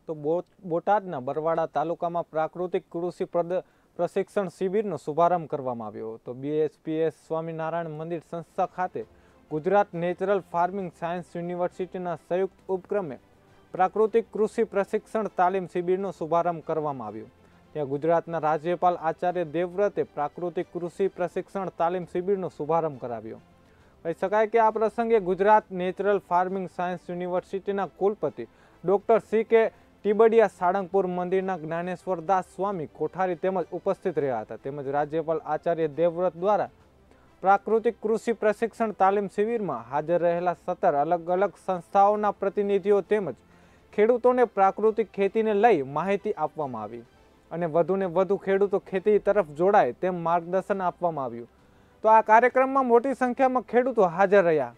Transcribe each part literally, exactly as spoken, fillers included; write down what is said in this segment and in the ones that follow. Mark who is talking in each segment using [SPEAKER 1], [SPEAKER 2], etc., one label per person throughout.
[SPEAKER 1] તો બોટાદના બરવાડા તાલુકામાં પ્રાકૃતિક કૃષિ પ્રશિક્ષણ શિબિરનો શુભારંભ કરવામાં આવ્યો હતો। બીએસપીએસ સ્વામિનારાયણ મંદિર સંસ્થા ખાતે ગુજરાત નેચરલ ફાર્મિંગ સાયન્સ યુનિવર્સિટીના સંયુક્ત ઉપક્રમે પ્રાકૃતિક કૃષિ પ્રશિક્ષણ તાલીમ શિબિરનો શુભારંભ કરવામાં આવ્યો। ત્યાં ગુજરાતના રાજ્યપાલ આચાર્ય દેવવ્રતે પ્રાકૃતિક કૃષિ પ્રશિક્ષણ તાલીમ શિબિરનો શુભારંભ કરાવ્યો। કહી શકાય કે આ પ્રસંગે ગુજરાત નેચરલ ફાર્મિંગ સાયન્સ યુનિવર્સિટીના કુલપતિ ડોક્ટર સી કે ટીબડિયા સાળંગપુર મંદિરના જ્ઞાનેશ્વર દાસ સ્વામી કોઠારી તેમજ ઉપસ્થિત રહ્યા હતા। તેમજ રાજ્યપાલ આચાર્ય દેવવ્રત દ્વારા પ્રાકૃતિક કૃષિ પ્રશિક્ષણ તાલીમ શિબિરમાં હાજર રહેલા સત્તર અલગ અલગ સંસ્થાઓના પ્રતિનિધિઓ તેમજ ખેડૂતોને પ્રાકૃતિક ખેતીને લઈ માહિતી આપવામાં આવી અને વધુને વધુ ખેડૂતો ખેતી તરફ જોડાય તેમ માર્ગદર્શન આપવામાં આવ્યું। તો આ કાર્યક્રમમાં મોટી સંખ્યામાં ખેડૂતો હાજર રહ્યા।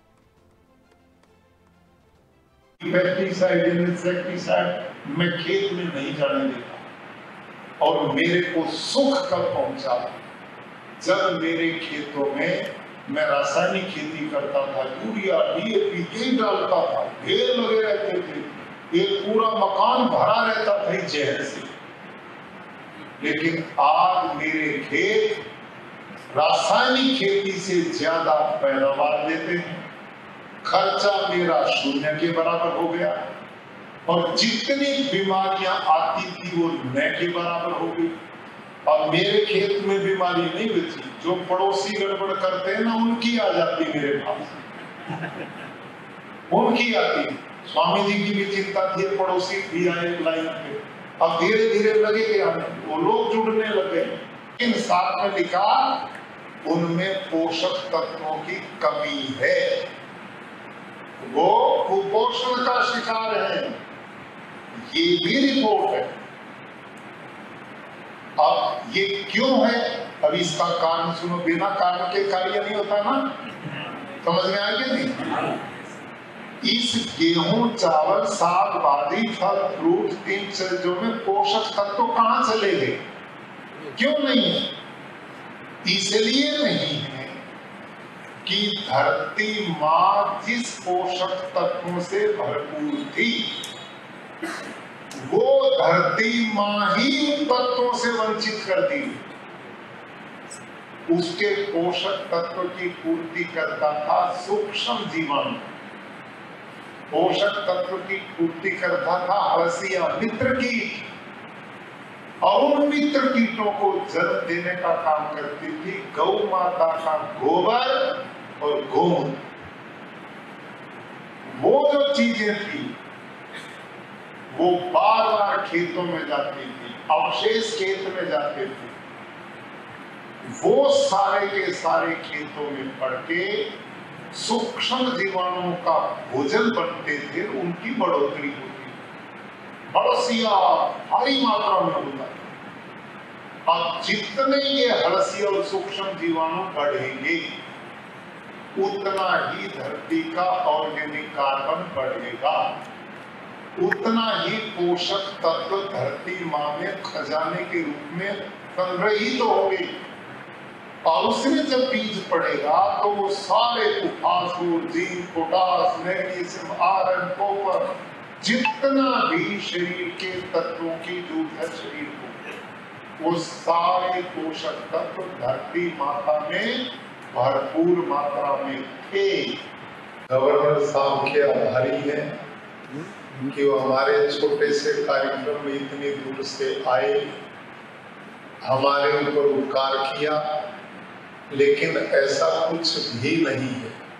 [SPEAKER 2] पेस्टिसाइड इंसेक्टिसाइड मैं खेत में नहीं जाने देता और मेरे को सुख कब पहुंचा जब मेरे खेतों में मैं रासायनिक खेती करता था, यूरिया डीएपी यही डालता था, ढेर लगे रहते थे, ये पूरा मकान भरा रहता था जहर से। लेकिन आज मेरे खेत रासायनिक खेती से ज्यादा पैदावार देते हैं, खर्चा मेरा शून्य के बराबर हो गया और जितनी बीमारियां आती थी वो न के बराबर हो गई। और मेरे खेत में बीमारी नहीं बची, जो पड़ोसी गड़बड़ करते हैं ना उनकी आ जाती मेरे पास, उनकी आती। स्वामी जी की भी चिंता थी, पड़ोसी भी आए लाइन पे। अब धीरे धीरे लगे कि हम वो लोग जुड़ने लगे। इन साथ में लिखा उनमें पोषक तत्वों की कमी है, वो कुपोषण का शिकार है, ये भी रिपोर्ट है। अब ये क्यों है, अब इसका कारण सुनो। बिना कारण के कार्य नहीं होता ना, समझ में आएगी नहीं। इस गेहूं चावल साग भाजी फल फ्रूट तीन चीजों में पोषक तत्व कहां चले गए, क्यों नहीं है? इसलिए नहीं है कि धरती मां जिस पोषक तत्वों से भरपूर थी वो धरती मां ही उन तत्वों से वंचित कर दी। उसके पोषक तत्व की पूर्ति करता था सूक्ष्म जीवाणु, पोषक तत्व की पूर्ति करता था हलसिया मित्र कीट, और उन मित्र कीटों को जन्म देने का काम करती थी गौ माता का गोबर और गोमूत्र। वो जो चीजें थी वो बार बार खेतों में जाती थी, अवशेष खेत में जाते थे, वो सारे के सारे खेतों में पड़ के सूक्ष्म जीवाणुओं का भोजन बनते थे, उनकी बढ़ोतरी होती, हलसिया भारी मात्रा में होता। अब जितने ये हलसिया और सूक्ष्म जीवाणु बढ़ेंगे उतना ही धरती का ऑर्गेनिक कार्बन बढ़ेगा, उतना ही पोषक तत्व धरती मां में खजाने के रूप में संग्रहित तो होंगे। और उसमें जब बीज पड़ेगा तो वो सारे phosphorus, zinc, potash, magnesium, iron, copper, जितना भी शरीर के तत्वों की जरूरत है शरीर को, वो सारे पोषक तत्व धरती माता में भरपूर मात्रा में थे। गवर्नर साहब के आभारी हैं कि वो हमारे छोटे से कार्यक्रम में इतनी दूर से आए, हमारे ऊपर उपकार किया, लेकिन ऐसा कुछ भी नहीं है।